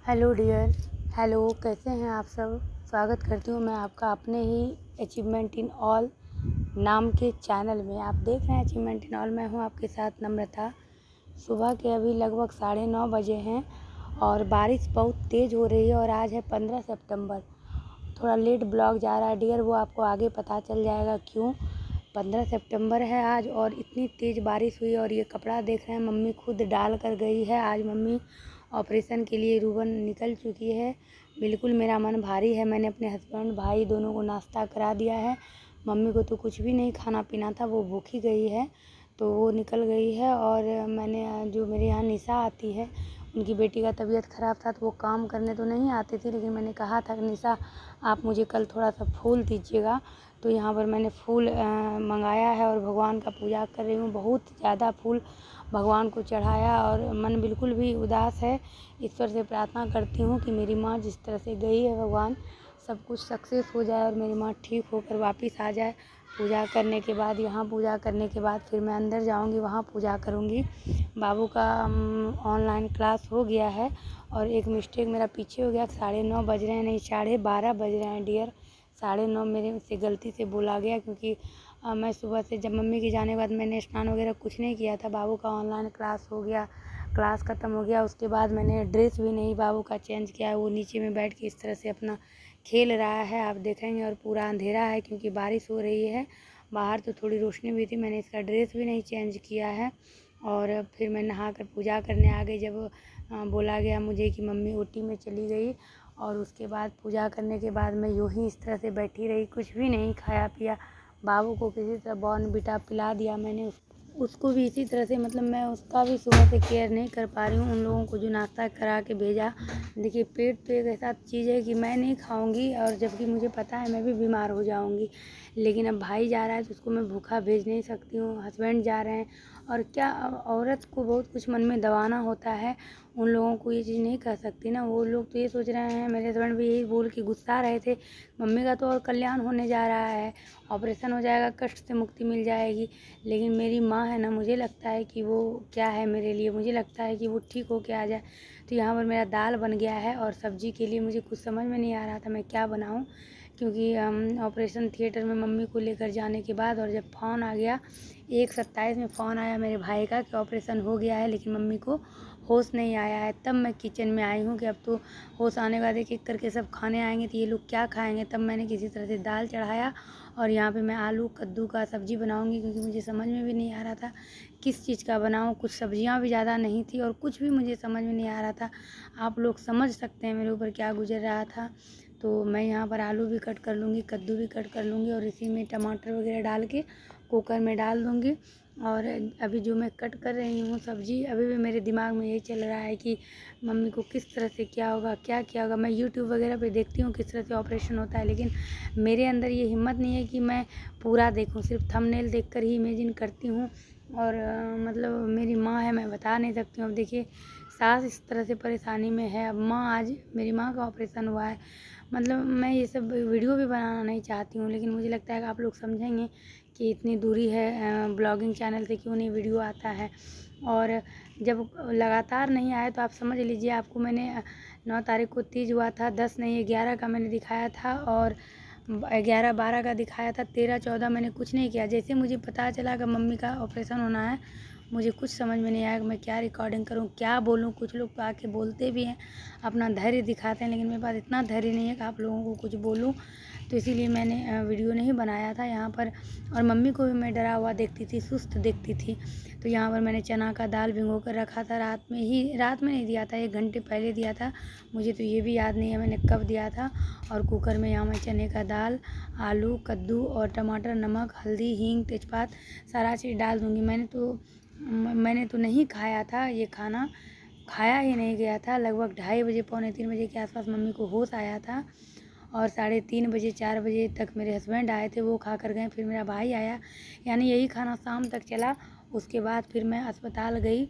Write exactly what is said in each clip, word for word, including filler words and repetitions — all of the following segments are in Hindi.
Hello dear. हेलो, कैसे हैं आप सब। स्वागत करती हूँ मैं आपका अपने ही अचीवमेंट इन ऑल नाम के चैनल में। आप देख रहे हैं अचीवमेंट इन ऑल। मैं हूँ आपके साथ नम्रता। सुबह के अभी लगभग साढ़े नौ बजे हैं और बारिश बहुत तेज़ हो रही है और आज है पंद्रह सितंबर। थोड़ा लेट ब्लॉग जा रहा है डियर, वो आपको आगे पता चल जाएगा क्यों। पंद्रह सितंबर है आज और इतनी तेज़ बारिश हुई। और ये कपड़ा देख रहे हैं मम्मी खुद डाल कर गई है। आज मम्मी ऑपरेशन के लिए रूबन निकल चुकी है। बिल्कुल मेरा मन भारी है। मैंने अपने हस्बैंड भाई दोनों को नाश्ता करा दिया है। मम्मी को तो कुछ भी नहीं खाना पीना था, वो भूखी गई है तो वो निकल गई है। और मैंने जो मेरे यहाँ निशा आती है, उनकी बेटी का तबीयत ख़राब था तो वो काम करने तो नहीं आती थी, लेकिन मैंने कहा था कि निशा आप मुझे कल थोड़ा सा फूल दीजिएगा। तो यहाँ पर मैंने फूल मंगाया है और भगवान का पूजा कर रही हूँ। बहुत ज़्यादा फूल भगवान को चढ़ाया और मन बिल्कुल भी उदास है। ईश्वर से प्रार्थना करती हूँ कि मेरी माँ जिस तरह से गई है, भगवान सब कुछ सक्सेस हो जाए और मेरी माँ ठीक होकर वापस आ जाए। पूजा करने के बाद, यहाँ पूजा करने के बाद फिर मैं अंदर जाऊँगी, वहाँ पूजा करूँगी। बाबू का ऑनलाइन क्लास हो गया है और एक मिस्टेक मेरा पीछे हो गया। साढ़े नौ बज रहे हैं, नहीं साढ़े बारह बज रहे हैं डियर। साढ़े नौ मेरे से गलती से बोला गया क्योंकि आ, मैं सुबह से जब मम्मी के जाने के बाद मैंने स्नान वगैरह कुछ नहीं किया था। बाबू का ऑनलाइन क्लास हो गया, क्लास ख़त्म हो गया। उसके बाद मैंने ड्रेस भी नहीं बाबू का चेंज किया। वो नीचे में बैठ के इस तरह से अपना खेल रहा है, आप देखेंगे। और पूरा अंधेरा है क्योंकि बारिश हो रही है। बाहर तो थोड़ी रोशनी भी थी। मैंने इसका ड्रेस भी नहीं चेंज किया है। और फिर मैं नहा कर पूजा करने आ गई जब बोला गया मुझे कि मम्मी ओटी में चली गई। और उसके बाद पूजा करने के बाद मैं यूँ ही इस तरह से बैठी रही, कुछ भी नहीं खाया पिया। बाबू को किसी तरह बॉर्नविटा पिला दिया मैंने। उस, उसको भी इसी तरह से, मतलब मैं उसका भी सुबह से केयर नहीं कर पा रही हूँ। उन लोगों को जो नाश्ता करा के भेजा, देखिए पेट तो एक ऐसा चीज़ है कि मैं नहीं खाऊंगी और जबकि मुझे पता है मैं भी बीमार हो जाऊंगी। लेकिन अब भाई जा रहा है तो उसको मैं भूखा भेज नहीं सकती हूँ। हस्बैंड जा रहे हैं और क्या औरत को बहुत कुछ मन में दबाना होता है। उन लोगों को ये चीज़ नहीं कर सकती ना। वो लोग तो ये सोच रहे हैं, मेरे हस्बैंड भी यही बोल के गुस्सा रहे थे, मम्मी का तो और कल्याण होने जा रहा है, ऑपरेशन हो जाएगा, कष्ट से मुक्ति मिल जाएगी। लेकिन मेरी माँ है ना, मुझे लगता है कि वो क्या है मेरे लिए, मुझे लगता है कि वो ठीक हो के आ जाए। तो यहाँ पर मेरा दाल बन गया है और सब्जी के लिए मुझे कुछ समझ में नहीं आ रहा था मैं क्या बनाऊँ, क्योंकि ऑपरेशन थिएटर में मम्मी को लेकर जाने के बाद और जब फ़ोन आ गया, एक सत्ताईस में फ़ोन आया मेरे भाई का कि ऑपरेशन हो गया है लेकिन मम्मी को होश नहीं आया है। तब मैं किचन में आई हूँ कि अब तो होश आने के बाद एक एक करके सब खाने आएंगे तो ये लोग क्या खाएंगे। तब मैंने किसी तरह से दाल चढ़ाया और यहाँ पे मैं आलू कद्दू का सब्ज़ी बनाऊँगी, क्योंकि मुझे समझ में भी नहीं आ रहा था किस चीज़ का बनाऊँ। कुछ सब्जियाँ भी ज़्यादा नहीं थी और कुछ भी मुझे समझ में नहीं आ रहा था। आप लोग समझ सकते हैं मेरे ऊपर क्या गुजर रहा था। तो मैं यहाँ पर आलू भी कट कर लूँगी, कद्दू भी कट कर लूँगी और इसी में टमाटर वगैरह डाल के कुकर में डाल दूँगी। और अभी जो मैं कट कर रही हूँ सब्ज़ी, अभी भी मेरे दिमाग में यही चल रहा है कि मम्मी को किस तरह से क्या होगा, क्या क्या होगा। मैं यूट्यूब वगैरह पे देखती हूँ किस तरह से ऑपरेशन होता है, लेकिन मेरे अंदर ये हिम्मत नहीं है कि मैं पूरा देखूँ। सिर्फ थंबनेल देखकर ही इमेजिन करती हूँ। और मतलब मेरी माँ है, मैं बता नहीं सकती हूँ। अब देखिए सास इस तरह से परेशानी में है, अब माँ, आज मेरी माँ का ऑपरेशन हुआ है। मतलब मैं ये सब वीडियो भी बनाना नहीं चाहती हूँ, लेकिन मुझे लगता है कि आप लोग समझेंगे कि इतनी दूरी है, ब्लॉगिंग चैनल से क्यों नहीं वीडियो आता है। और जब लगातार नहीं आया तो आप समझ लीजिए, आपको मैंने नौ तारीख को तीज हुआ था, दस नहीं ग्यारह का मैंने दिखाया था और ग्यारह बारह का दिखाया था, तेरह चौदह मैंने कुछ नहीं किया। जैसे मुझे पता चला कि मम्मी का ऑपरेशन होना है, मुझे कुछ समझ में नहीं आया कि मैं क्या रिकॉर्डिंग करूं, क्या बोलूं। कुछ लोग तो आके बोलते भी हैं, अपना धैर्य दिखाते हैं, लेकिन मेरे पास इतना धैर्य नहीं है कि आप लोगों को कुछ बोलूं। तो इसीलिए मैंने वीडियो नहीं बनाया था यहाँ पर। और मम्मी को भी मैं डरा हुआ देखती थी, सुस्त देखती थी। तो यहाँ पर मैंने चना का दाल भिगो कर रखा था, रात में ही, रात में नहीं दिया था, एक घंटे पहले दिया था। मुझे तो ये भी याद नहीं है मैंने कब दिया था। और कुकर में यहाँ मैं चने का दाल, आलू कद्दू और टमाटर, नमक हल्दी हींग तेजपात सारा चीज़ डाल दूँगी। मैंने तो मैंने तो नहीं खाया था, ये खाना खाया ही नहीं गया था। लगभग ढाई बजे पौने तीन बजे के आसपास मम्मी को होश आया था और साढ़े तीन बजे चार बजे तक मेरे हस्बैंड आए थे, वो खा कर गए। फिर मेरा भाई आया, यानी यही खाना शाम तक चला। उसके बाद फिर मैं अस्पताल गई,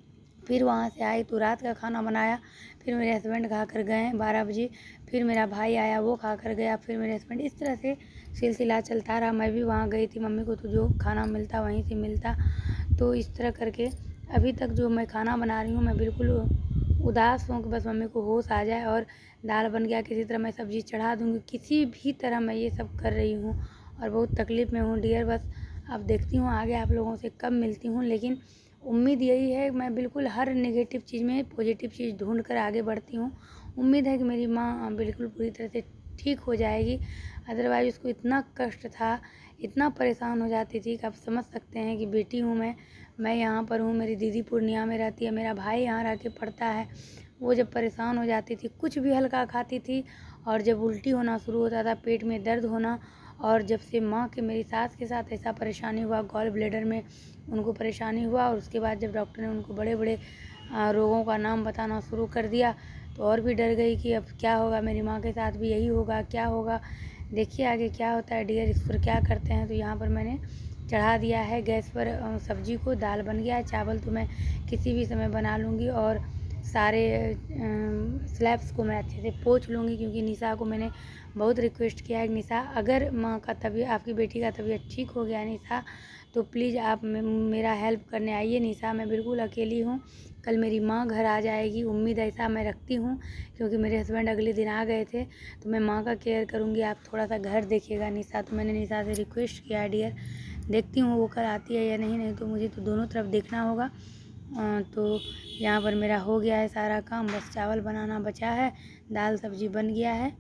फिर वहाँ से आई तो रात का खाना बनाया। फिर मेरे हस्बैंड खा कर गए बारह बजे। फिर मेरा भाई आया, वो खा कर गया। फिर मेरे हस्बैंड, इस तरह से सिलसिला चलता रहा। मैं भी वहाँ गई थी, मम्मी को तो जो खाना मिलता वहीं से मिलता। तो इस तरह करके अभी तक जो मैं खाना बना रही हूँ, मैं बिल्कुल उदास हूँ कि बस मम्मी को होश आ जाए और दाल बन गया, किसी तरह मैं सब्ज़ी चढ़ा दूँगी। किसी भी तरह मैं ये सब कर रही हूँ और बहुत तकलीफ़ में हूँ डियर। बस अब देखती हूँ आगे आप लोगों से कब मिलती हूँ, लेकिन उम्मीद यही है मैं बिल्कुल हर नेगेटिव चीज़ में पॉजिटिव चीज़ ढूंढ कर आगे बढ़ती हूँ। उम्मीद है कि मेरी माँ बिल्कुल पूरी तरह से ठीक हो जाएगी। अदरवाइज़ उसको इतना कष्ट था, इतना परेशान हो जाती थी कि आप समझ सकते हैं कि बेटी हूँ मैं मैं यहाँ पर हूँ, मेरी दीदी पूर्णिया में रहती है, मेरा भाई यहाँ रह के पढ़ता है। वो जब परेशान हो जाती थी, कुछ भी हल्का खाती थी और जब उल्टी होना शुरू होता था, पेट में दर्द होना, और जब से माँ के मेरी सास के साथ ऐसा परेशानी हुआ, गॉल ब्लैडर में उनको परेशानी हुआ, और उसके बाद जब डॉक्टर ने उनको बड़े बड़े रोगों का नाम बताना शुरू कर दिया तो और भी डर गई कि अब क्या होगा, मेरी माँ के साथ भी यही होगा, क्या होगा। देखिए आगे क्या होता है डियर, इस पर क्या करते हैं। तो यहाँ पर मैंने चढ़ा दिया है गैस पर सब्जी को, दाल बन गया है, चावल तो मैं किसी भी समय बना लूँगी और सारे स्लैब्स को मैं अच्छे से पोंछ लूँगी, क्योंकि निशा को मैंने बहुत रिक्वेस्ट किया है। निशा, अगर माँ का तबीयत, आपकी बेटी का तबीयत ठीक हो गया निशा, तो प्लीज़ आप मेरा हेल्प करने आइए। निशा, मैं बिल्कुल अकेली हूँ, कल मेरी माँ घर आ जाएगी, उम्मीद ऐसा मैं रखती हूँ, क्योंकि मेरे हस्बैंड अगले दिन आ गए थे। तो मैं माँ का केयर करूँगी, आप थोड़ा सा घर देखिएगा निशा। तो मैंने निशा से रिक्वेस्ट किया है डियर, देखती हूँ वो कल आती है या नहीं, नहीं तो मुझे तो दोनों तरफ देखना होगा। तो यहाँ पर मेरा हो गया है सारा काम, बस चावल बनाना बचा है, दाल सब्जी बन गया है।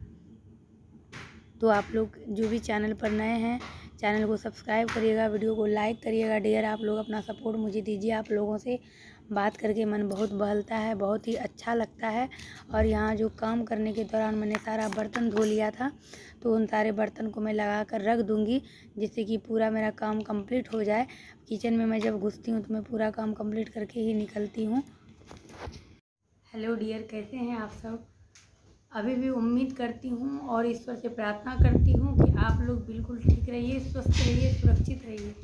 तो आप लोग जो भी चैनल पर नए हैं, चैनल को सब्सक्राइब करिएगा, वीडियो को लाइक करिएगा डियर। आप लोग अपना सपोर्ट मुझे दीजिए, आप लोगों से बात करके मन बहुत बहलता है, बहुत ही अच्छा लगता है। और यहाँ जो काम करने के दौरान मैंने सारा बर्तन धो लिया था, तो उन सारे बर्तन को मैं लगा कर रख दूँगी, जिससे कि पूरा मेरा काम कंप्लीट हो जाए। किचन में मैं जब घुसती हूँ तो मैं पूरा काम कंप्लीट करके ही निकलती हूँ। हेलो डियर, कैसे हैं आप सब? अभी भी उम्मीद करती हूँ और ईश्वर से प्रार्थना करती हूँ कि आप लोग बिल्कुल ठीक रहिए, स्वस्थ रहिए, सुरक्षित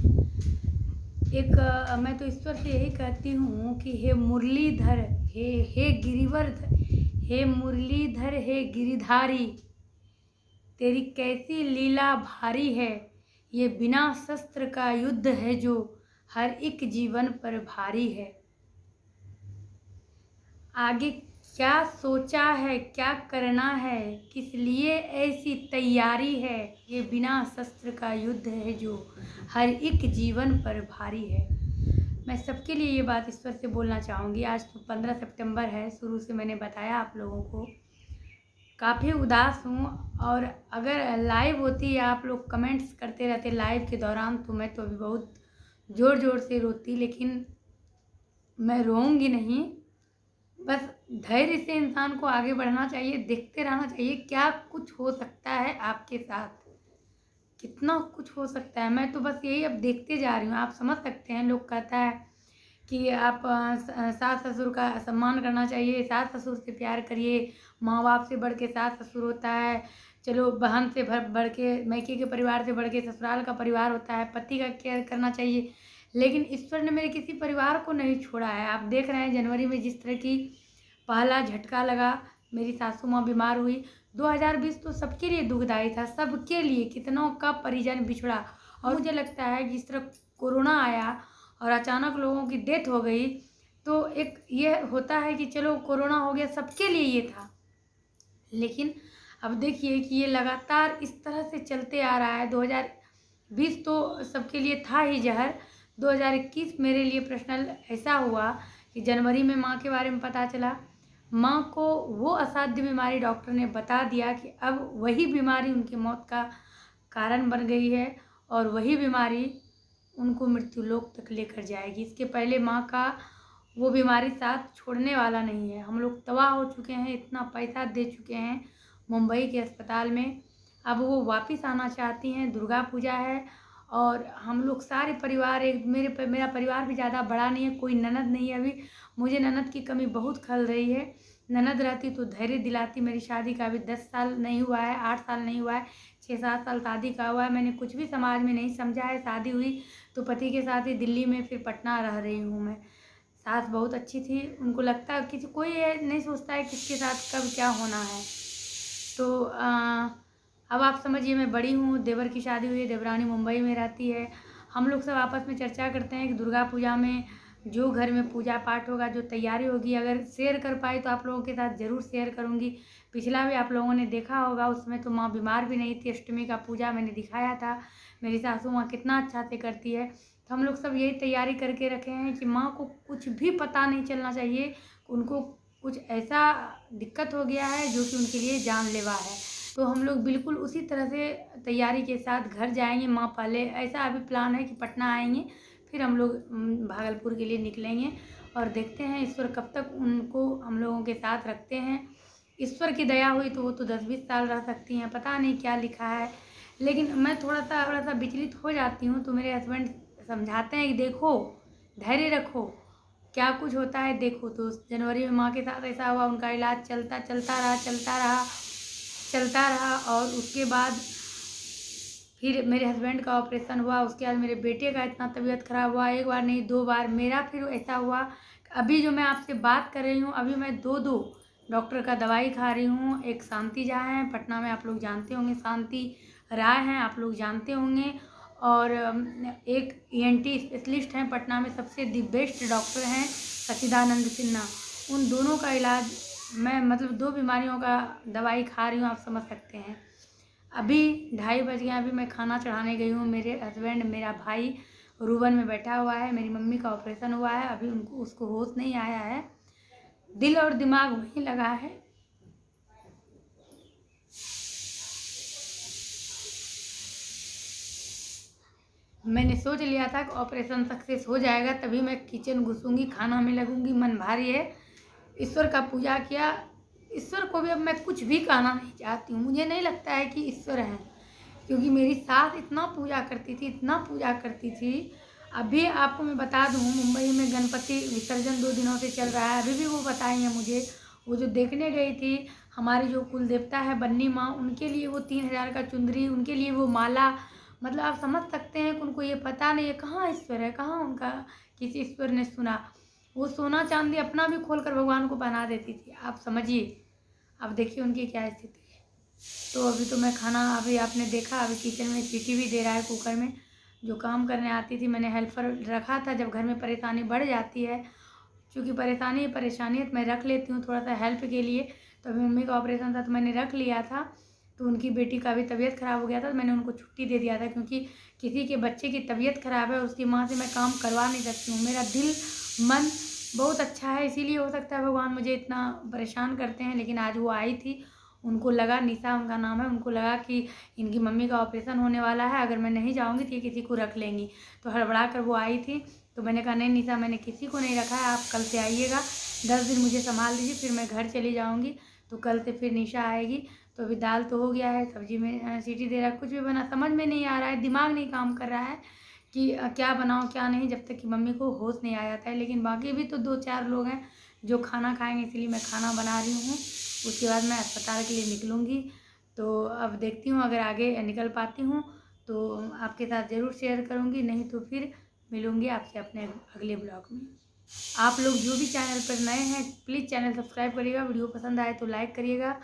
रहिए। एक आ, मैं तो ईश्वर से यही कहती हूँ कि हे मुरलीधर, हे हे गिरिवर्धन, हे मुरलीधर, हे गिरिधारी, तेरी कैसी लीला भारी है। ये बिना शस्त्र का युद्ध है जो हर एक जीवन पर भारी है। आगे क्या सोचा है, क्या करना है, किस लिए ऐसी तैयारी है। ये बिना शस्त्र का युद्ध है जो हर एक जीवन पर भारी है। मैं सबके लिए ये बात ईश्वर से बोलना चाहूँगी। आज तो पंद्रह सितंबर है, शुरू से मैंने बताया आप लोगों को, काफ़ी उदास हूँ। और अगर लाइव होती या आप लोग कमेंट्स करते रहते लाइव के दौरान, तो मैं तो अभी बहुत ज़ोर ज़ोर से रोती, लेकिन मैं रोऊंगी नहीं। बस धैर्य से इंसान को आगे बढ़ना चाहिए, देखते रहना चाहिए क्या कुछ हो सकता है आपके साथ, कितना कुछ हो सकता है। मैं तो बस यही अब देखते जा रही हूँ। आप समझ सकते हैं, लोग कहता है कि आप सास ससुर का सम्मान करना चाहिए, सास ससुर से प्यार करिए, माँ बाप से बढ़ के सास ससुर होता है, चलो बहन से बढ़ के, मैके के परिवार से बढ़ के ससुराल का परिवार होता है, पति का केयर करना चाहिए। लेकिन ईश्वर ने मेरे किसी परिवार को नहीं छोड़ा है। आप देख रहे हैं जनवरी में जिस तरह की पहला झटका लगा, मेरी सासू माँ बीमार हुई। दो हज़ार बीस तो सबके लिए दुखदायी था, सबके लिए, कितनों का परिजन बिछड़ा। और मुझे लगता है जिस तरह कोरोना आया और अचानक लोगों की डेथ हो गई, तो एक ये होता है कि चलो कोरोना हो गया, सबके लिए ये था। लेकिन अब देखिए कि ये लगातार इस तरह से चलते आ रहा है। दो हज़ार बीस तो सबके लिए था ही जहर। दो हज़ार इक्कीस मेरे लिए पर्सनल ऐसा हुआ कि जनवरी में माँ के बारे में पता चला। माँ को वो असाध्य बीमारी डॉक्टर ने बता दिया कि अब वही बीमारी उनकी मौत का कारण बन गई है और वही बीमारी उनको मृत्यु लोक तक लेकर जाएगी। इसके पहले माँ का वो बीमारी साथ छोड़ने वाला नहीं है। हम लोग तबाह हो चुके हैं, इतना पैसा दे चुके हैं मुंबई के अस्पताल में। अब वो वापस आना चाहती हैं। दुर्गा पूजा है और हम लोग सारे परिवार, एक मेरे मेरा परिवार भी ज़्यादा बड़ा नहीं है, कोई ननद नहीं है अभी। मुझे ननद की कमी बहुत खल रही है। ननद रहती तो धैर्य दिलाती। मेरी शादी का अभी दस साल नहीं हुआ है, आठ साल नहीं हुआ है, छः सात साल शादी का हुआ है। मैंने कुछ भी समाज में नहीं समझा है। शादी हुई तो पति के साथ ही दिल्ली में, फिर पटना रह रही हूँ मैं। सास बहुत अच्छी थी, उनको लगता है कि कोई नहीं सोचता है किसके साथ कब क्या होना है। तो आ, अब आप समझिए मैं बड़ी हूँ, देवर की शादी हुई है, देवरानी मुंबई में रहती है। हम लोग सब आपस में चर्चा करते हैं कि दुर्गा पूजा में जो घर में पूजा पाठ होगा, जो तैयारी होगी, अगर शेयर कर पाई तो आप लोगों के साथ ज़रूर शेयर करूँगी। पिछला भी आप लोगों ने देखा होगा, उसमें तो माँ बीमार भी नहीं थी। अष्टमी का पूजा मैंने दिखाया था, मेरी सासू माँ कितना अच्छा से करती है। तो हम लोग सब यही तैयारी करके रखे हैं कि माँ को कुछ भी पता नहीं चलना चाहिए, उनको कुछ ऐसा दिक्कत हो गया है जो कि उनके लिए जानलेवा है। तो हम लोग बिल्कुल उसी तरह से तैयारी के साथ घर जाएंगे। माँ पहले ऐसा अभी प्लान है कि पटना आएंगे, फिर हम लोग भागलपुर के लिए निकलेंगे और देखते हैं ईश्वर कब तक उनको हम लोगों के साथ रखते हैं। ईश्वर की दया हुई तो वो तो दस बीस साल रह सकती हैं, पता नहीं क्या लिखा है। लेकिन मैं थोड़ा सा थोड़ा सा विचलित हो जाती हूँ, तो मेरे हस्बैंड समझाते हैं कि देखो, धैर्य रखो, क्या कुछ होता है देखो। तो जनवरी में माँ के साथ ऐसा हुआ, उनका इलाज चलता चलता रहा चलता रहा चलता रहा और उसके बाद फिर मेरे हस्बैंड का ऑपरेशन हुआ। उसके बाद मेरे बेटे का इतना तबीयत ख़राब हुआ, एक बार नहीं दो बार। मेरा फिर ऐसा हुआ, अभी जो मैं आपसे बात कर रही हूँ, अभी मैं दो दो डॉक्टर का दवाई खा रही हूँ। एक शांति जहाँ है पटना में, आप लोग जानते होंगे, शांति राय हैं, आप लोग जानते होंगे। और एक ई एन टी स्पेशलिस्ट हैं पटना में, सबसे दी बेस्ट डॉक्टर हैं सच्चिदानंद सिन्हा। उन दोनों का इलाज मैं, मतलब दो बीमारियों का दवाई खा रही हूँ, आप समझ सकते हैं। अभी ढाई बज गए, अभी मैं खाना चढ़ाने गई हूँ। मेरे हस्बैंड, मेरा भाई रूबन में बैठा हुआ है। मेरी मम्मी का ऑपरेशन हुआ है, अभी उनको उसको होश नहीं आया है, दिल और दिमाग वहीं लगा है। मैंने सोच लिया था कि ऑपरेशन सक्सेस हो जाएगा तभी मैं किचन घुसूँगी, खाना में लगूंगी। मन भारी है, ईश्वर का पूजा किया। ईश्वर को भी अब मैं कुछ भी कहना नहीं चाहती हूँ। मुझे नहीं लगता है कि ईश्वर हैं, क्योंकि मेरी सास इतना पूजा करती थी, इतना पूजा करती थी। अभी आपको मैं बता दूँ, मुंबई में गणपति विसर्जन दो दिनों से चल रहा है, अभी भी वो बताई हैं मुझे। वो जो देखने गई थी, हमारी जो कुल देवता है बन्नी माँ, उनके लिए वो तीन हज़ार का चुंदरी, उनके लिए वो माला, मतलब आप समझ सकते हैं कि उनको ये पता नहीं है कहाँ ईश्वर है, कहाँ उनका किसी ईश्वर ने सुना। वो सोना चांदी अपना भी खोल कर भगवान को बना देती थी, आप समझिए। अब देखिए उनकी क्या स्थिति है। तो अभी तो मैं खाना, अभी आपने देखा, अभी किचन में सीटी भी दे रहा है कुकर में। जो काम करने आती थी, मैंने हेल्पर रखा था। जब घर में परेशानी बढ़ जाती है, क्योंकि परेशानी परेशानी है, तो मैं रख लेती हूँ थोड़ा सा हेल्प के लिए। तो अभी मम्मी का ऑपरेशन था तो मैंने रख लिया था। तो उनकी बेटी का भी तबीयत ख़राब हो गया था, तो मैंने उनको छुट्टी दे दिया था, क्योंकि किसी के बच्चे की तबीयत ख़राब है, उसकी माँ से मैं काम करवा नहीं सकती हूँ। मेरा दिल मन बहुत अच्छा है, इसीलिए हो सकता है भगवान मुझे इतना परेशान करते हैं। लेकिन आज वो आई थी, उनको लगा, निशा उनका नाम है, उनको लगा कि इनकी मम्मी का ऑपरेशन होने वाला है, अगर मैं नहीं जाऊँगी तो ये किसी को रख लेंगी। तो हड़बड़ा कर वो आई थी। तो मैंने कहा नहीं निशा, मैंने किसी को नहीं रखा है, आप कल से आइएगा, दस दिन मुझे संभाल दीजिए, फिर मैं घर चली जाऊँगी। तो कल से फिर निशा आएगी। तो अभी दाल तो हो गया है, सब्जी में सीटी दे रहा है, कुछ भी बना समझ में नहीं आ रहा है, दिमाग नहीं काम कर रहा है कि क्या बनाऊँ क्या नहीं, जब तक कि मम्मी को होश नहीं आ जाता है। लेकिन बाकी भी तो दो चार लोग हैं जो खाना खाएंगे, इसलिए मैं खाना बना रही हूँ। उसके बाद मैं अस्पताल के लिए निकलूँगी। तो अब देखती हूँ, अगर आगे निकल पाती हूँ तो आपके साथ ज़रूर शेयर करूँगी, नहीं तो फिर मिलूँगी आपसे अपने अगले ब्लॉग में। आप लोग जो भी चैनल पर नए हैं, प्लीज़ चैनल सब्सक्राइब करिएगा, वीडियो पसंद आए तो लाइक करिएगा।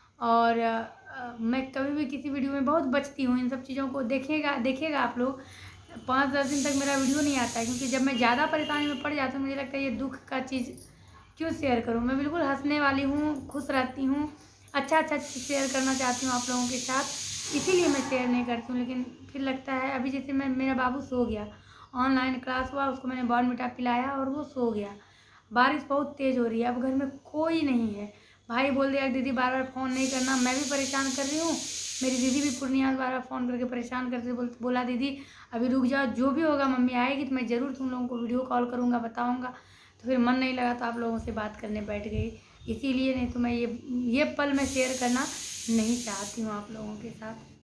और आ, मैं कभी भी किसी वीडियो में बहुत बचती हूँ, इन सब चीज़ों को देखिएगा देखिएगा आप लोग। पाँच दस दिन तक मेरा वीडियो नहीं आता है, क्योंकि जब मैं ज़्यादा परेशानी में पड़ जाती हूँ, मुझे लगता है ये दुख का चीज़ क्यों शेयर करूँ। मैं बिल्कुल हंसने वाली हूँ, खुश रहती हूँ, अच्छा अच्छा शेयर करना चाहती हूँ आप लोगों के साथ, इसीलिए मैं शेयर नहीं करती हूँ। लेकिन फिर लगता है, अभी जैसे मैं, मेरा बाबू सो गया, ऑनलाइन क्लास हुआ, उसको मैंने बॉर्नविटा पिलाया और वो सो गया। बारिश बहुत तेज़ हो रही है, अब घर में कोई नहीं है। भाई बोल दिया दीदी बार बार फ़ोन नहीं करना, मैं भी परेशान कर रही हूँ। मेरी दीदी भी पूर्णिया से बार बार फ़ोन करके परेशान करते, बोल बोला दीदी अभी रुक जाओ, जो भी होगा मम्मी आएगी तो मैं ज़रूर तुम लोगों को वीडियो कॉल करूँगा, बताऊँगा। तो फिर मन नहीं लगा तो आप लोगों से बात करने बैठ गई, इसीलिए। नहीं तो मैं ये ये पल मैं शेयर करना नहीं चाहती हूँ आप लोगों के साथ।